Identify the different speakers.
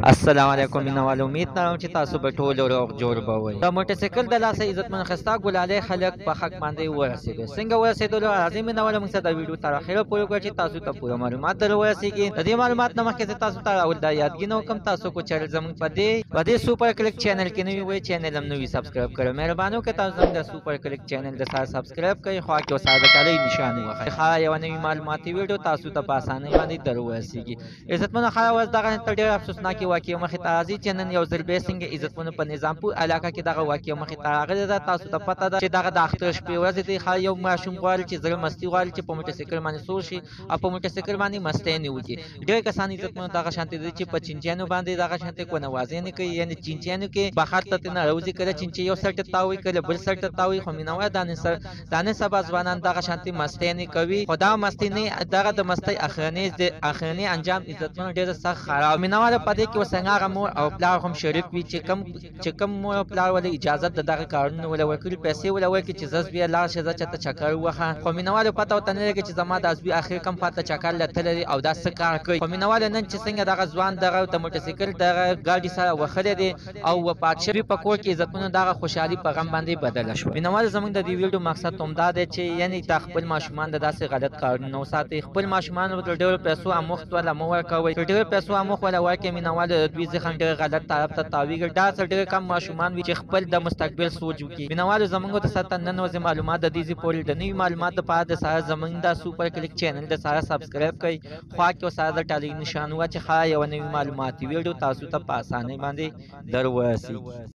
Speaker 1: السلام علیکم مینوال امید لرم چې تاسو به ټول روغ جوړ به وئ د موټرسایکل د لاسه عزتمن خستا ګلالۍ خلک په حق باندې ورسېدل څنګه ورسېدلو راځئ مینوال موږ د ویډیو تر اخره پورې وګورئ چې تاسو ته پوره معلومات در ورسېږي د دې معلومات نه مخکې زه تاسو ته اول دا یادګي کوم تاسو کو چینل زموږ په دې سوپر کلیک چینل کې نوی وئ چینل هم نوی سبسکرایب کړئ مهرباني وکړئ تاسو زموږ د سوپر کلیک چینل د سره سبسکرایب کړئ خوا کې ساده کالی نشان وخی ښه یو نوی معلوماتي ویډیو تاسو ته په اسانۍ باندې در ورسېږي عزتمن خلک اوس دغه ته ډېر افسوسناکې واقعې مخې ته راځي چې نن یو ځل بیا څنګه عزتمنو په نظامپور علاقه کې دغه واقعه مخې ته راغلې ده تاسو ته پته ده چې دغه د اختر شپې ورځې دی ښایي یو ماشوم غواړي چې زړه مستي غواړي چې په موټرسایکل باندې سور شي او په موټرسایکل باندې مستۍ وکړي ډېر کسان عزتمنو دغه شانتې دي چې په چینچیانو باندې دغه شانتې کونوازۍ نه کوي یعنې چینچیانو کې بهر ته ترنه راوځي کله چینچی یو سر ته تاوي کله بل سر ته تاوي خو مینوال دا نن سبا ځوانان دغه شانتې مستۍ نه کوي خو دا مستۍ نه دغه د مستۍ اخرنی انجام عزتمنو ډېر سخت خراب مینوال په دې کې ورسره هغه مور او پلار هم شریک وي چې کم مور پلار ولې اجازه د دغه کارونو ولا ورکړي پیسې ولا ورکړي چې زه بیا لاړ شه زه چېرته چکر ووهه خو مینوالو پته ورته نه لګي چې زما د عضوي اخر کم پاته چکر له تللی او دا څه کار کوي خو مینوالو نن چې څنګه دغه ځوان دغه د موټرسایکل دغه ګاډي سره وښلی دی او وفات شوي په کور کې عزتمنو دغه خوشحالي په غم باندې بدله شوه مینوالو زموږ د دې ویډیو مقصد همدا دی چې یعنې دا خپل ماشومان د داسې غلط کارونو وساتئ خپل ماشومان د ډېرو پیسو اموخت ولا مه ورکوئ د ډېرو پیسو اموخت ولا ورکړئ مینوالو د دوی ذهن ډېر غلط طرف ته تاویږي دا څه ډېر کم ماشومان وي چې خپل د مستقبل سوچ وکړي مینوالو زموږ د سره نن ورځې معلومات د دې پورې د نوي معلومات لپاره د سره زموږ د سوپر کلیک چینل د سره سبسکرایب کړئ خوا کې سره د ټالۍ نشان وه چې ښه یوه نوي معلوماتي ویډیو تاسو ته په اسانۍ باندې در ورسېږي